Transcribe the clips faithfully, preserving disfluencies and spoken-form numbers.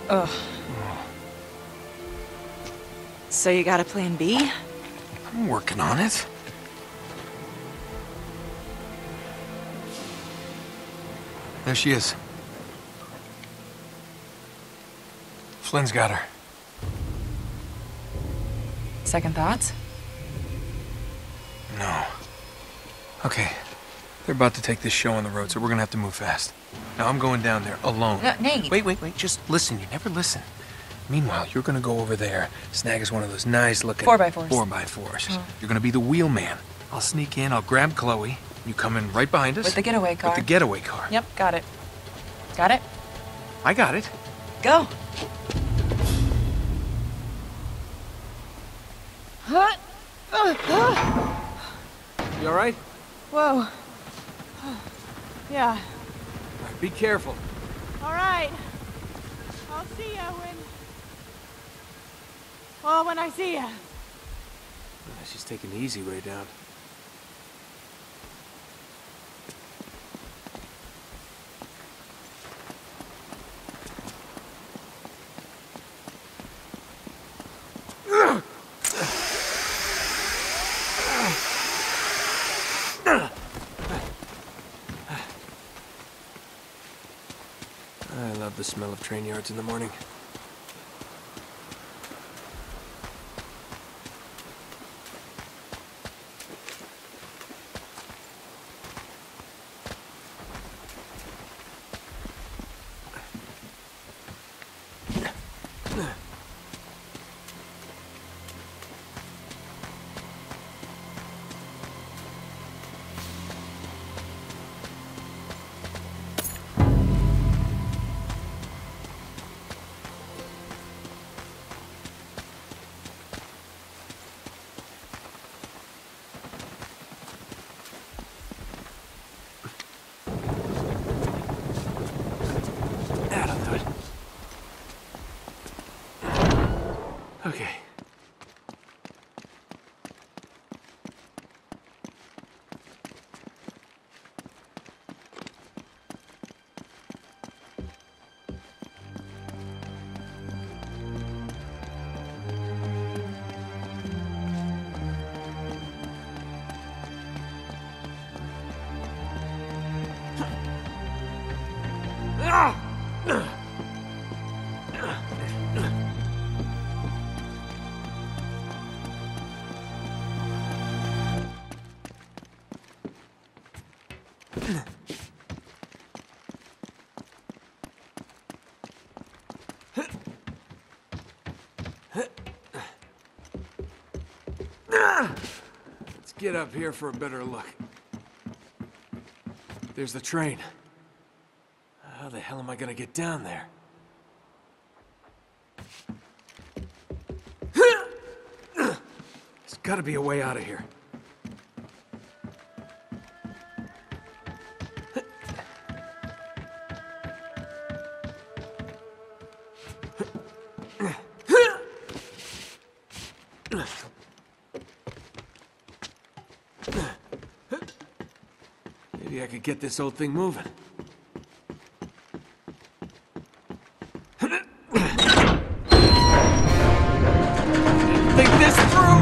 Ugh. So you got a plan B? I'm working on it. There she is. Flynn's got her. Second thoughts? No. Okay. They're about to take this show on the road, so we're gonna have to move fast. Now I'm going down there alone. No, Nate. Wait, wait, wait. Just listen. You never listen. Meanwhile, you're gonna go over there, snag us one of those nice-looking Four by fours. Four by fours. Oh. You're gonna be the wheelman. I'll sneak in. I'll grab Chloe. You come in right behind us. With the getaway car. With the getaway car. Yep, got it. Got it? I got it. Go. You all right? Whoa. Yeah. All right, be careful. All right. I'll see you when... Well, when I see you. She's taking the easy way down. I love the smell of train yards in the morning. Okay. Let's get up here for a better look. There's the train. How the hell am I gonna get down there? There's gotta be a way out of here. Maybe I could get this old thing moving. Think this through!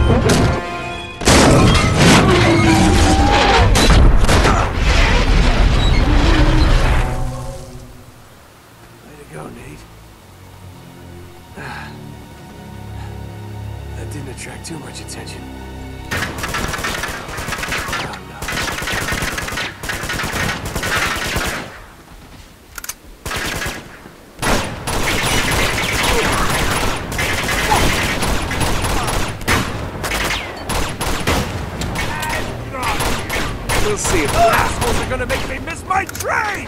Way to go, Nate. That didn't attract too much attention. We'll see if the assholes are gonna make me miss my train!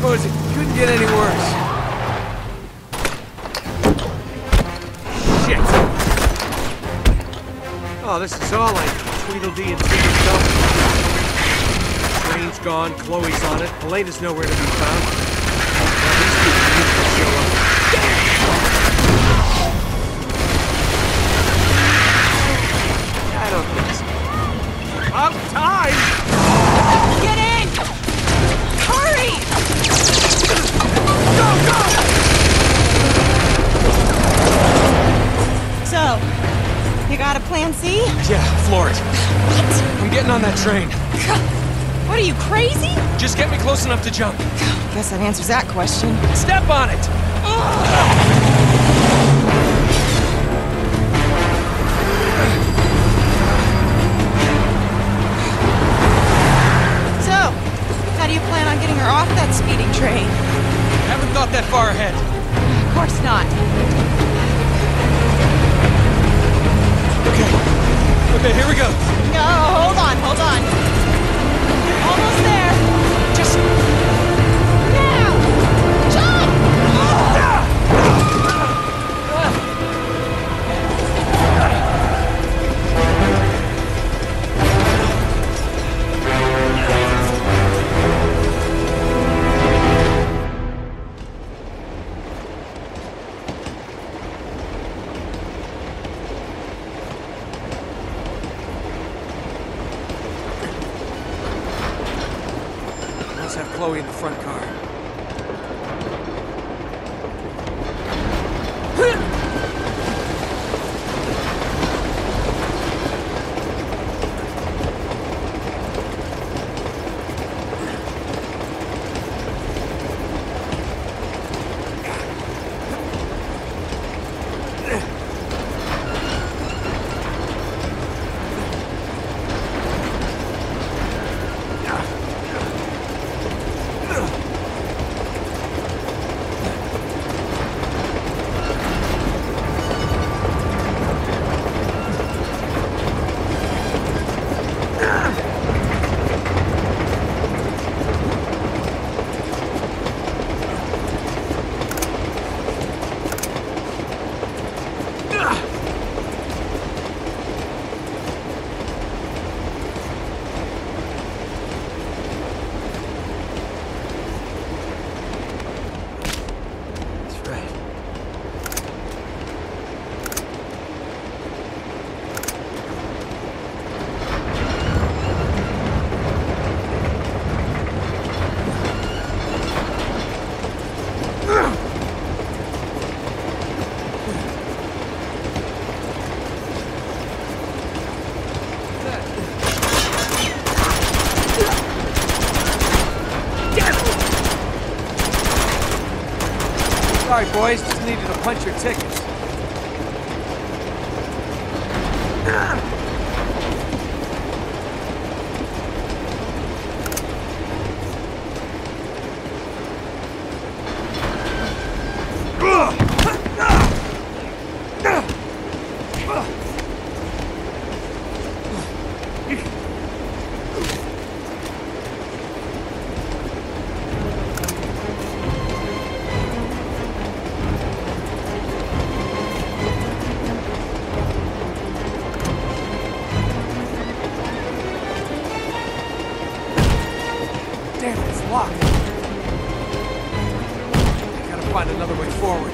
suppose it couldn't get any worse. Shit! Oh, this is all like Tweedledee and Tweedledum. Train's gone, Chloe's on it, Elena's nowhere to be found. Now these people need to show up. I don't think so. Up time! Get in! Hurry! Go, go! So, you got a plan C? Yeah, floor it. What? I'm getting on that train. What are you, crazy? Just get me close enough to jump. Guess that answers that question. Step on it! So, how do you plan on getting her off that speeding train? Haven't thought that far ahead. Of course not. Okay. Okay, here we go. No, hold on, hold on. You're almost there. Just... Now! Jump! Let's have Chloe in the front car. Sorry, boys. Just needed to punch your tickets. Damn it, it's locked. I gotta find another way forward.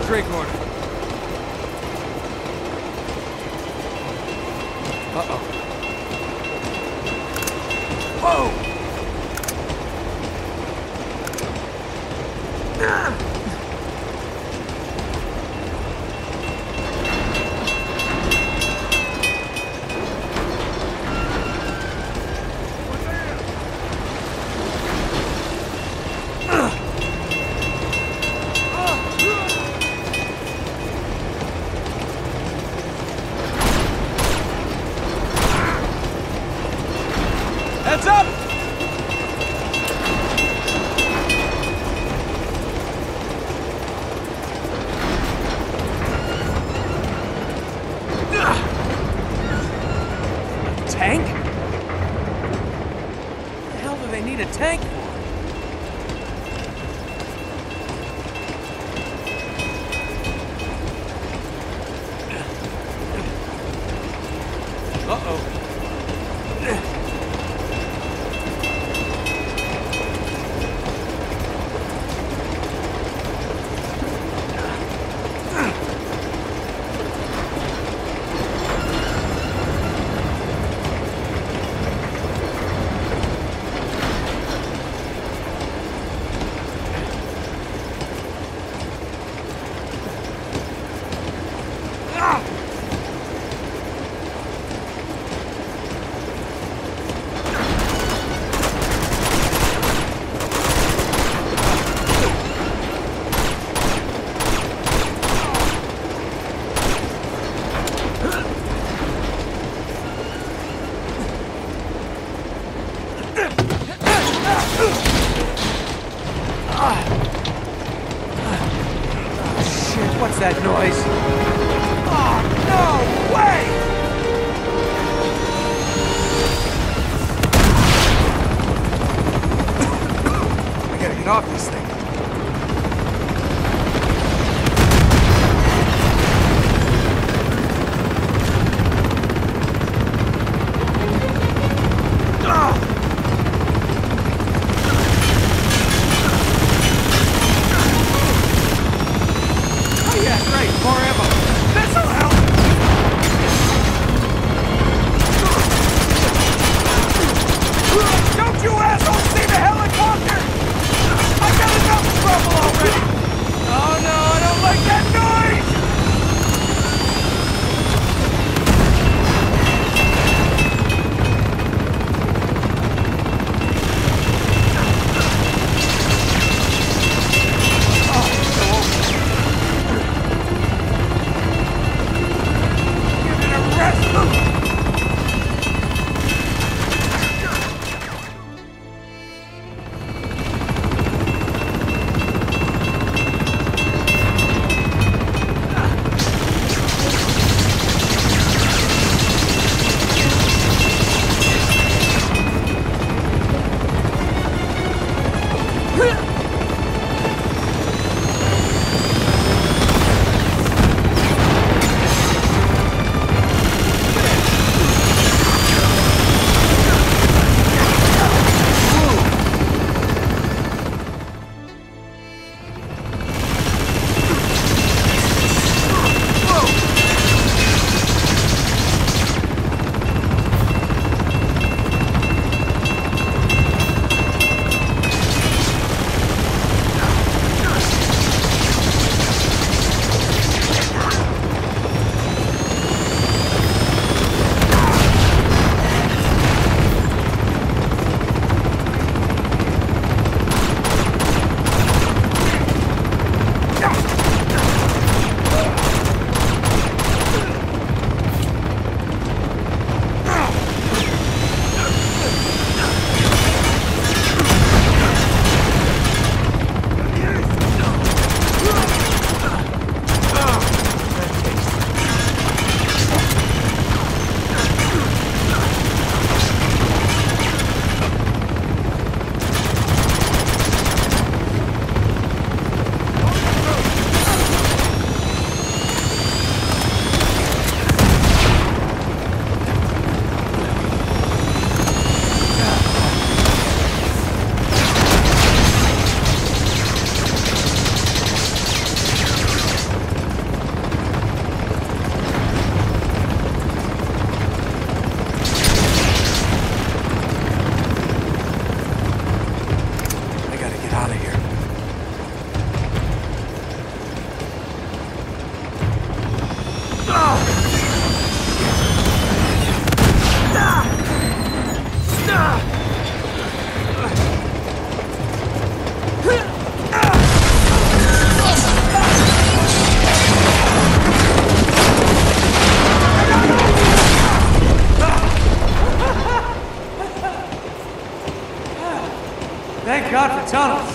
Drake order. Uh-oh. Whoa! Ah! Heads up! Tank? What the hell do they need a tank for? Uh-oh. Shit, what's that noise? Oh, no way! I gotta get off this thing. Don't you assholes see the helicopter? I gotta Thank God for tunnels.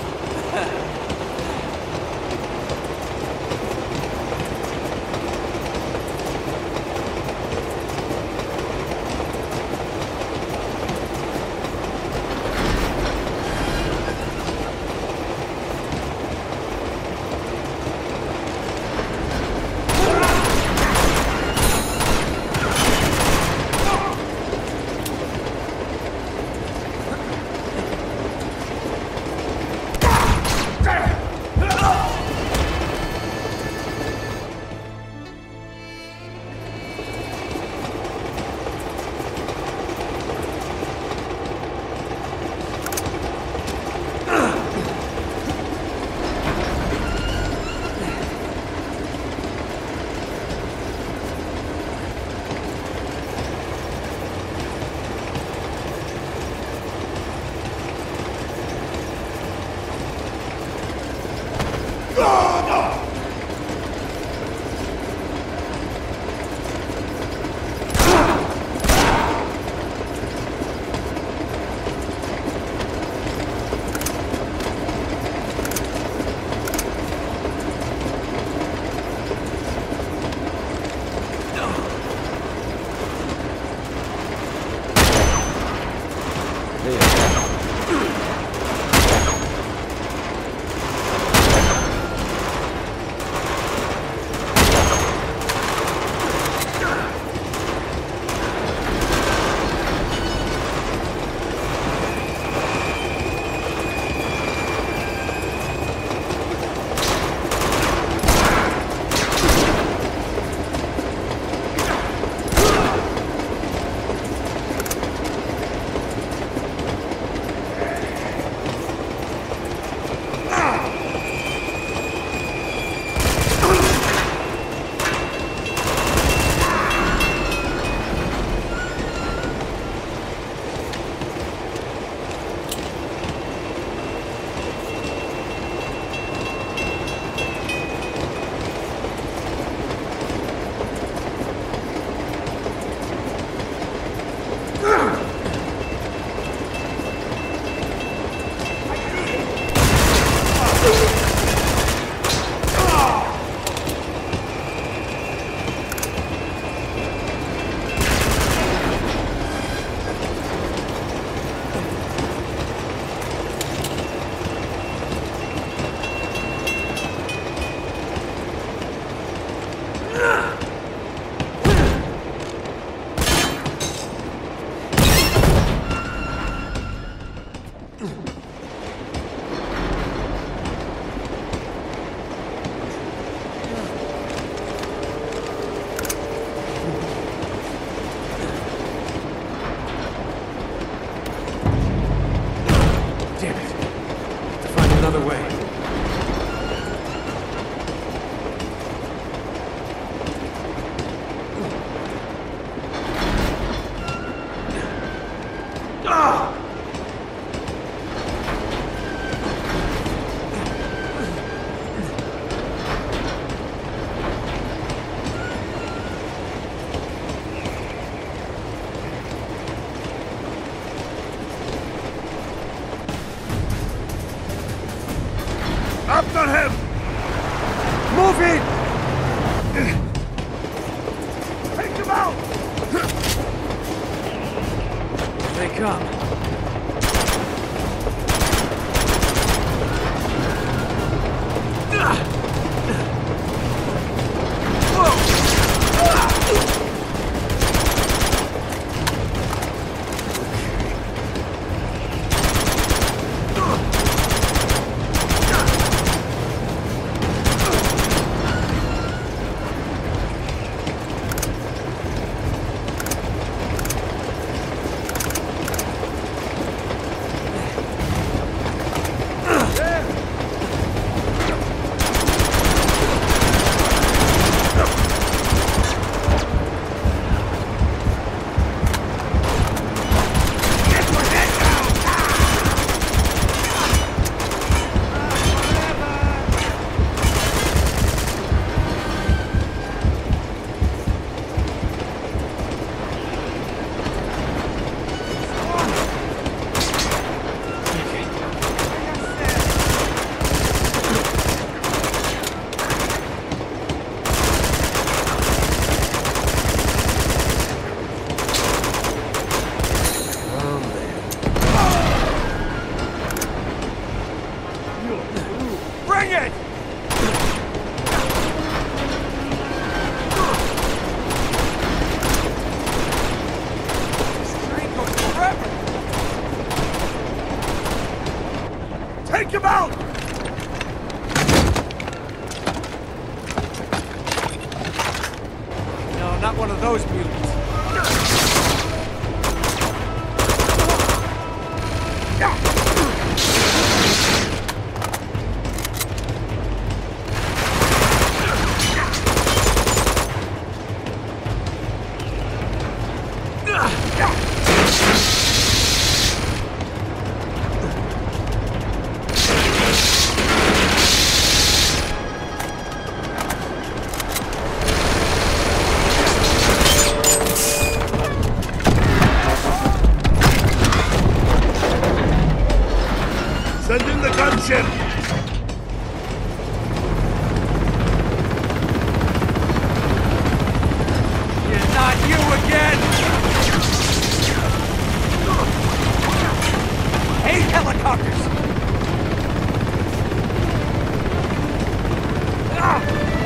After him! Move in! Take him out! They come. No, not one of those mutants. Send in the gunship! Yeah, not you again! Hate helicopters! Ah!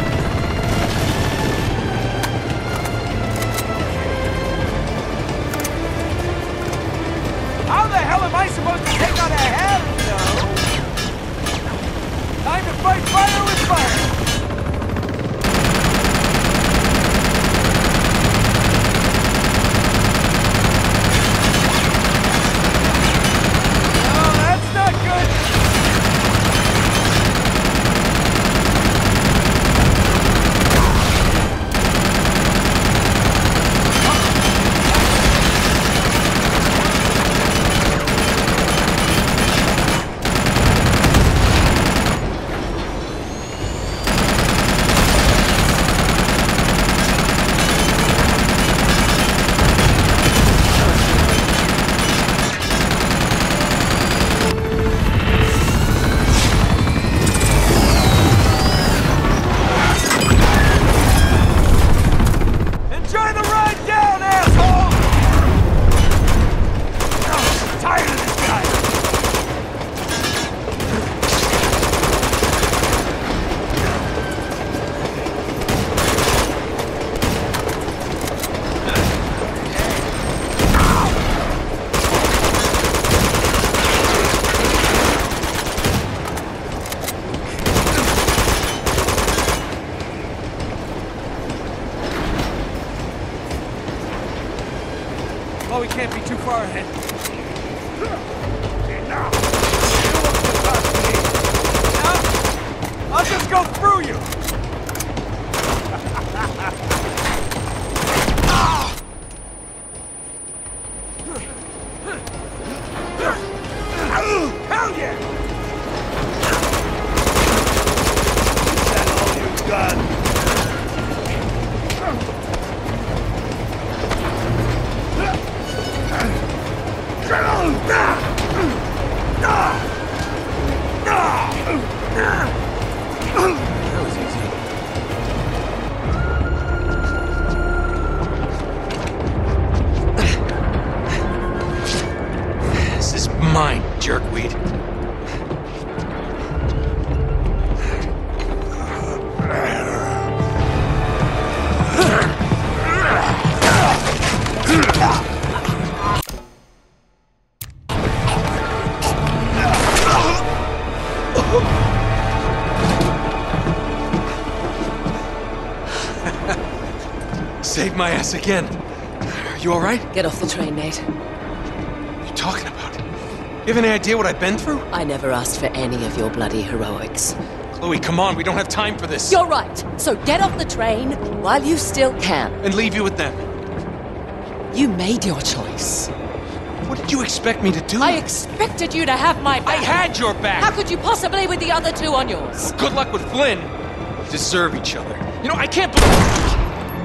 How the hell am I supposed to take out a heli, though? Time to fight fire with fire! Oh, that's not good! Enjoy the ride down, asshole! Oh, I'm tired of this guy! Oh, we can't be too far ahead. Now! Now, I'll just go through you! Hell yeah! Is that all you've got? That was easy. This is mine, jerkweed. Saved my ass again. Are you all right? Get off the train, Nate. What are you talking about? You have any idea what I've been through? I never asked for any of your bloody heroics. Chloe, come on, we don't have time for this. You're right. So get off the train while you still can. And leave you with them. You made your choice. What did you expect me to do? I expected you to have my I back. had your back! How could you possibly with the other two on yours? Good luck with Flynn. We deserve each other. You know, I can't believe...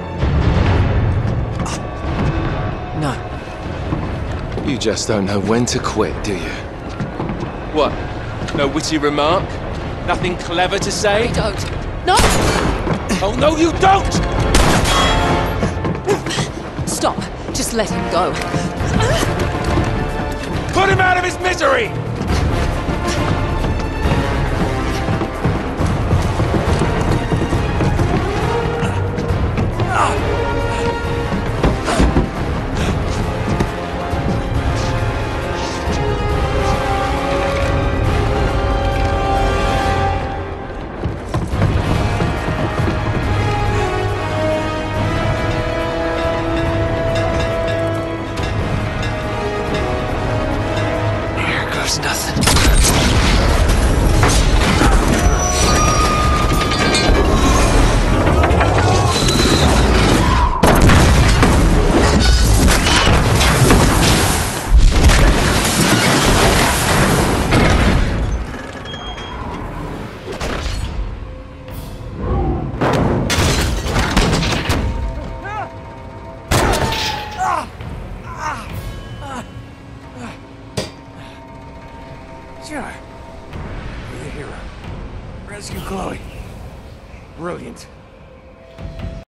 No. You just don't know when to quit, do you? What? No witty remark? Nothing clever to say? I don't. No! Oh, no, you don't! Stop. Just let him go. Put him out of his misery! Sure. You're the hero. Rescue Chloe. Brilliant.